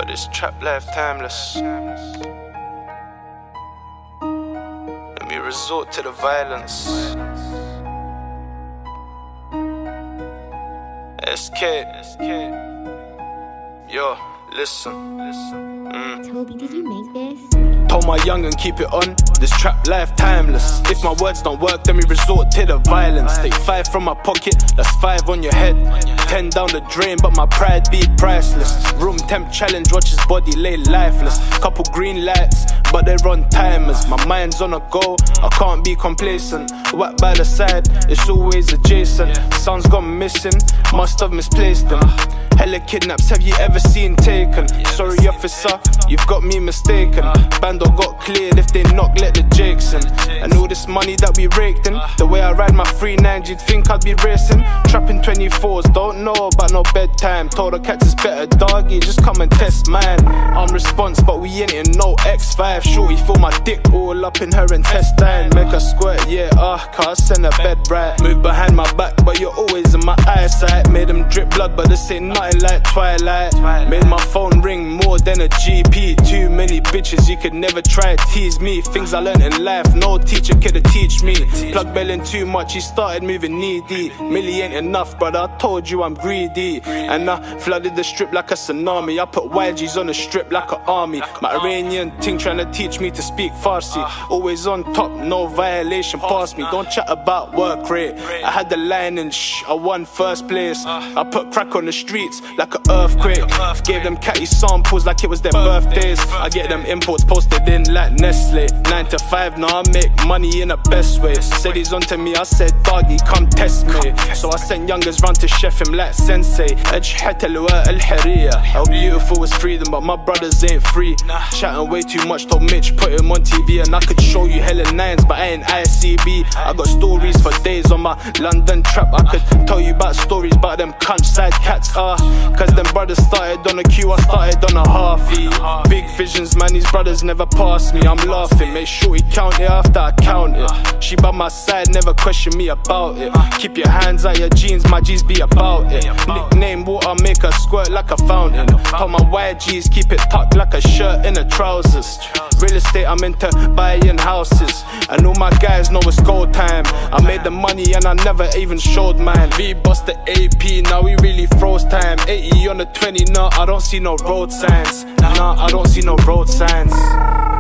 But this trap life timeless. Let me resort to the violence. SK. Yo, listen. Toby, did you make this? Told my young'un keep it on, this trap life timeless. If my words don't work, then we resort to the violence. Take 5 from my pocket, that's 5 on your head. 10 down the drain, but my pride be priceless. Room temp challenge, watch his body lay lifeless. Couple green lights, but they run timers. My mind's on a go, I can't be complacent. Whack by the side, it's always adjacent. Son's gone missing, must have misplaced him. Hella kidnaps, have you ever seen taken? Sorry officer, you've got me mistaken. Bando got cleared, if they knock let the jakes in. And all this money that we raked in, the way I ride my 3-9, you'd think I'd be racing. Trapping 24s, don't know about no bedtime. Told the cats it's better doggy, just come and test mine. I'm response, but we ain't in no X5. Shorty feel my dick all up in her intestine. Make her squirt, yeah, cause send her bed right. Move behind my back, but you're always in my eyesight. Made them drip blood, but this ain't nothing like Twilight. Made my phone ring more than a GP. Too many bitches, you could never try to tease me. Things I learned in life, no teacher could've teach me. Plug belling too much, he started moving knee deep. Millie ain't enough, brother, I told you I'm greedy. And I flooded the strip like a tsunami. I put YGs on the strip like an army. My Iranian ting trying to teach me to speak Farsi. Always on top, no violation past me. Don't chat about work rate. I had the line and I won first place. I put crack on the streets like an earthquake. Gave them catty samples like it was their birthdays. I get them imports posted in like Nestle. 9 to 5, now I make money in the best way. Said he's onto me, I said doggy, come test me. So I sent youngers round to chef him like sensei. How beautiful is freedom, but my brothers ain't free. Chatting way too much, told Mitch put him on TV. And I could show you hella 9s, but I ain't ICB. I got stories for days on my London trap. I could tell you about stories about them cunt side cats. Cause them brothers started on a queue, I started on a halfie. Big visions, man, these brothers never pass me. I'm laughing, make sure he count it after I count it. She by my side, never question me about it. Keep your hands out your jeans, my G's be about it. Nickname water, make her squirt like a fountain. Tell my YGs, keep it tucked like a shirt in the trousers. Real estate, I'm into buying houses. And all my guys know it's go time. I made the money and I never even showed mine. V bust the AP, now we really froze time. 80 on the 20, nah, I don't see no road signs. Nah, I don't see no road signs.